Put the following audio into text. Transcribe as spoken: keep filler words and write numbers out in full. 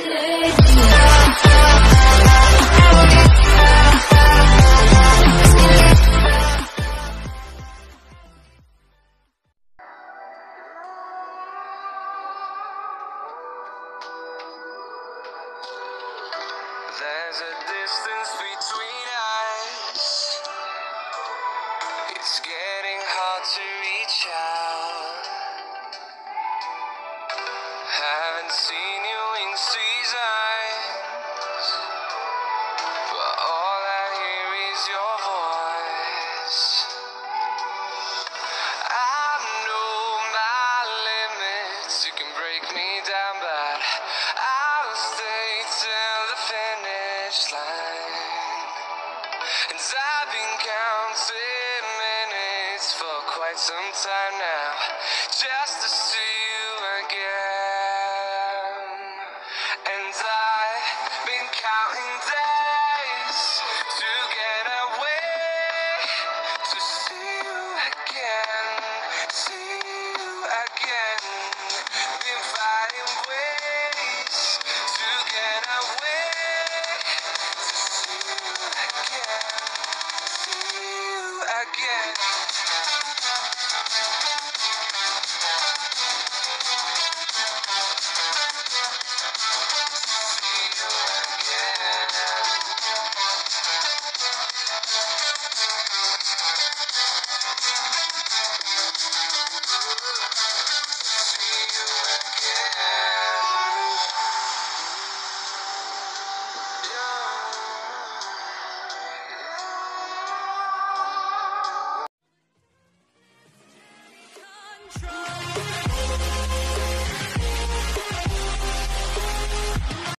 There's a distance between us. It's getting hard to reach out. Haven't seen you in seasons, but all I hear is your voice. I know my limits, you can break me down, but I'll stay till the finish line. And I've been counting minutes for quite some time.